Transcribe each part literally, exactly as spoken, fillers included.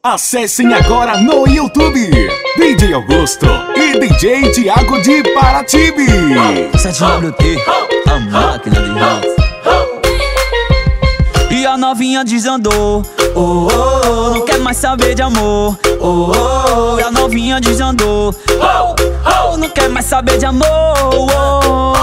Acessem agora no YouTube D J Augusto e D J Thiago de Paratibe. sete W T, a máquina de hits. E a novinha desandou, oh, oh, oh, não quer mais saber de amor, oh, oh, oh. E a novinha desandou, oh, oh, não quer mais saber de amor, oh, oh,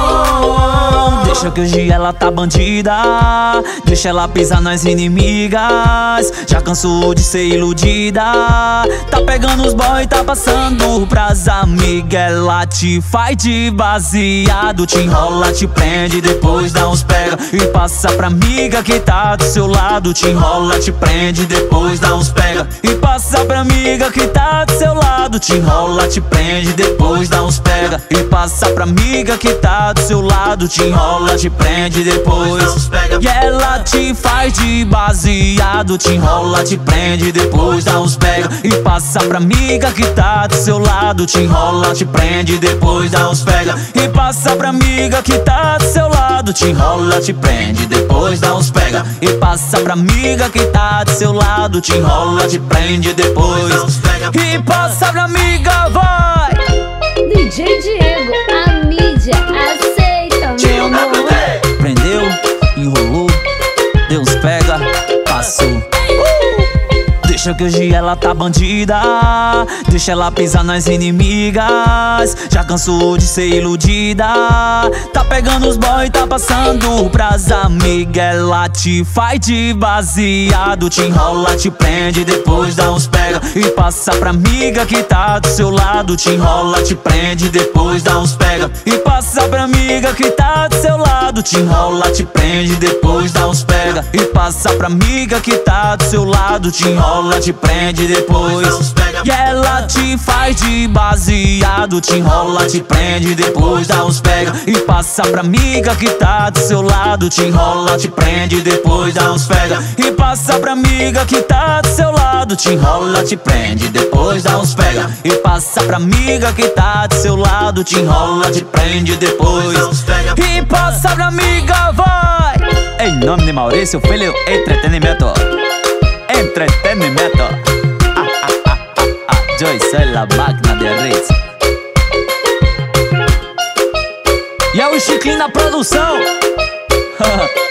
oh. Deixa que hoje ela tá bandida, deixa ela pisar nas inimigas. Já cansou de ser iludida, tá pegando os boy, tá passando pras amigas. Ela te faz de baseado, te enrola, te prende, depois dá uns pega e passa pra amiga que tá do seu lado. Te enrola, te prende, depois dá uns pega e passa pra amiga que tá do seu lado. Te enrola, te prende, depois dá uns pega e passa pra amiga que tá do seu lado. Te enrola, te prende, depois dá uns pega. E ela te faz de baseado, te enrola, te prende, depois dá uns pega e passa pra amiga que tá do seu lado. Te enrola, te prende, depois dá uns pega e passa pra amiga que tá do seu lado. Te enrola, te prende, depois dá uns pega e passa pra amiga que tá do seu lado. Te enrola, te prende, depois dá uns pega e passa pra amiga, vai! D J Diego, a mídia aceita, meu amor. Prendeu, enrolou, deu uns pega, passou. Deixa que hoje ela tá bandida, deixa ela pisar nas inimigas. Já cansou de ser iludida, tá pegando os boy, tá passando pras amigas. Ela te faz de baseado, te enrola, te prende, depois dá uns pega e passa pra amiga que tá do seu lado. Te enrola, te prende, depois dá uns pega e passa pra amiga que tá do seu lado. Te enrola, te prende, depois dá uns pega e passa pra amiga que tá do seu lado. Te enrola, te prende, depois e ela te faz de baseado. Te enrola, te prende, depois dá uns pega e passa pra amiga que tá do seu lado. Te enrola, te prende, depois dá uns pega e passa pra amiga que tá do seu lado. Te enrola, te prende, depois dá uns pega e passa pra amiga que tá do seu lado. Te enrola, te prende, depois dá uns pega e passa pra amiga, vai! Em nome de Maurício Filho, entretenimento. Entretenimento. Ah, ah, ah, ah, ah. Yo soy la máquina de hits. E é o Chiquinho na produção.